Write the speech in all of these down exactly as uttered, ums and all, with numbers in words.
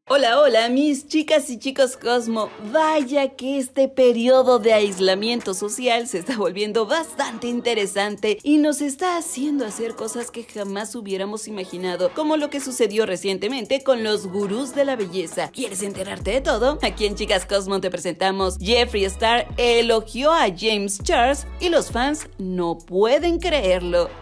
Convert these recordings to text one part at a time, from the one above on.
Hola, hola, mis chicas y chicos Cosmo. Vaya que este periodo de aislamiento social se está volviendo bastante interesante y nos está haciendo hacer cosas que jamás hubiéramos imaginado, como lo que sucedió recientemente con los gurús de la belleza. ¿Quieres enterarte de todo? Aquí en Chicas Cosmo te presentamos: Jeffree Star elogió a James Charles y los fans no pueden creerlo.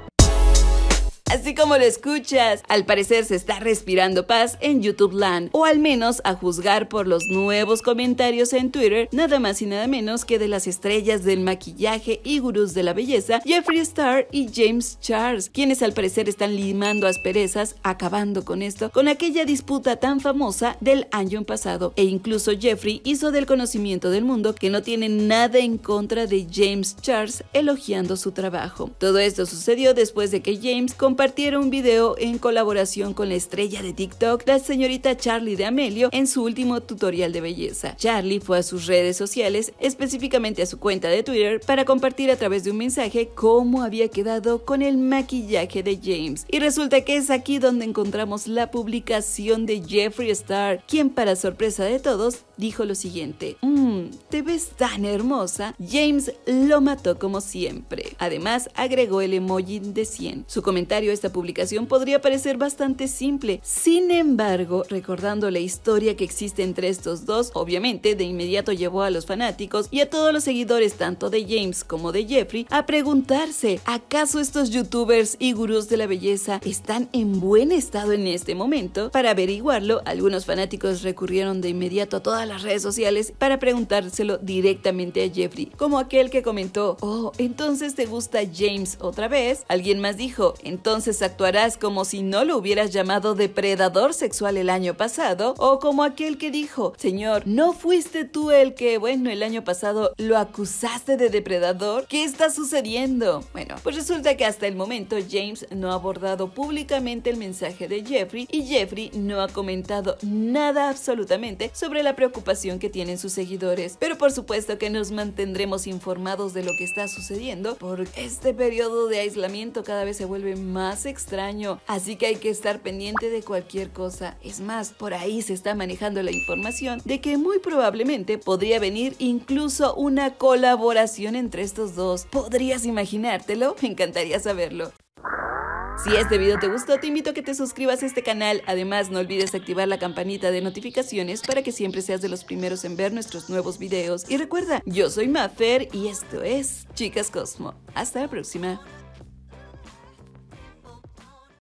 Así como lo escuchas, al parecer se está respirando paz en YouTube Land, o al menos a juzgar por los nuevos comentarios en Twitter, nada más y nada menos que de las estrellas del maquillaje y gurús de la belleza, Jeffree Star y James Charles, quienes al parecer están limando asperezas, acabando con esto, con aquella disputa tan famosa del año pasado, e incluso Jeffree hizo del conocimiento del mundo que no tiene nada en contra de James Charles, elogiando su trabajo. Todo esto sucedió después de que James compartiera un video en colaboración con la estrella de TikTok, la señorita Charli D'Amelio, en su último tutorial de belleza. Charli fue a sus redes sociales, específicamente a su cuenta de Twitter, para compartir a través de un mensaje cómo había quedado con el maquillaje de James. Y resulta que es aquí donde encontramos la publicación de Jeffree Star, quien, para sorpresa de todos, dijo lo siguiente: mmm, te ves tan hermosa. James lo mató como siempre. Además, agregó el emoji de cien. Su comentario a esta publicación podría parecer bastante simple. Sin embargo, recordando la historia que existe entre estos dos, obviamente de inmediato llevó a los fanáticos y a todos los seguidores tanto de James como de Jeffree a preguntarse: ¿acaso estos youtubers y gurús de la belleza están en buen estado en este momento? Para averiguarlo, algunos fanáticos recurrieron de inmediato a todas las redes sociales para preguntárselo directamente a Jeffree, como aquel que comentó: oh, ¿entonces te gusta James otra vez? Alguien más dijo: entonces actuarás como si no lo hubieras llamado depredador sexual el año pasado, o como aquel que dijo: señor, ¿no fuiste tú el que, bueno, el año pasado lo acusaste de depredador? ¿Qué está sucediendo? Bueno, pues resulta que hasta el momento James no ha abordado públicamente el mensaje de Jeffree y Jeffree no ha comentado nada absolutamente sobre la preocupación que tienen sus seguidores, pero por supuesto que nos mantendremos informados de lo que está sucediendo, porque este periodo de aislamiento cada vez se vuelve más extraño, así que hay que estar pendiente de cualquier cosa. Es más, por ahí se está manejando la información de que muy probablemente podría venir incluso una colaboración entre estos dos. ¿Podrías imaginártelo? Me encantaría saberlo. Si este video te gustó, te invito a que te suscribas a este canal. Además, no olvides activar la campanita de notificaciones para que siempre seas de los primeros en ver nuestros nuevos videos. Y recuerda, yo soy Mafer y esto es Chicas Cosmo. Hasta la próxima.